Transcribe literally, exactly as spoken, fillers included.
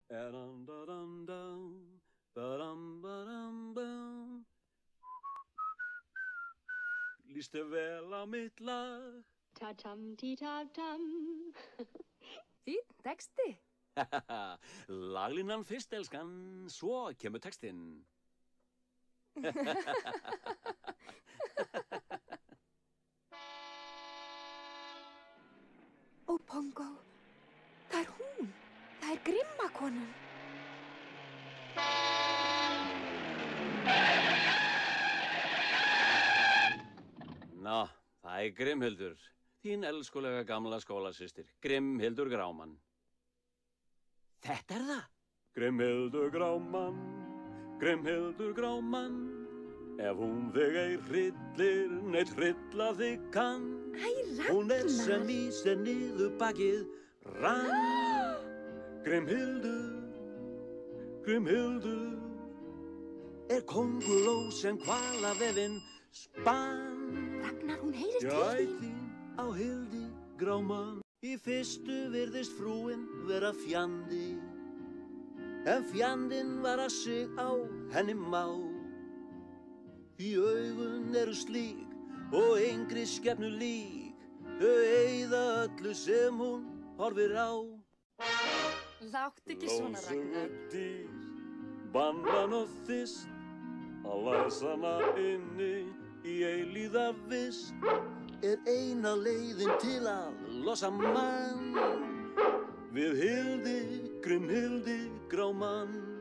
Lýstu vel á mitt lag. Ta-tam-tí-ta-tam. Fínn texti. Laglínan fyrst, elskan, svo kemur textinn. Ó, Pongo, það er hún. Það er Grimmakonan. Ná, það er Grimhildur, þín elskulega gamla skólasystir, Grimhildur Grámann. Þetta er það. Grimhildur Grámann, Grimhildur Grámann, ef hún þig ei hryllir, neitt hrylla þig kann. Æ, Ragnar. Hún er sem í sem niður bakið rann. Grimhildur, Grimhildur, er kónguló sem hvalavefinn spann. Ragnar, hún heyrir til Gæt þín. þín á Hildi Grámann. Í fyrstu virðist frúin vera fjandi, en fjandinn var að sig á henni má. Í augun eru slík og engri skepnu lík, þau eyða öllu sem hún horfir á. Láttu ekki svona, Ragnar. Lósuðu dýr, bannan og þist, að læsa hana inni í eilíða vist, er eina leiðin til að losa mann við Hildi, Grimhildi Grámann.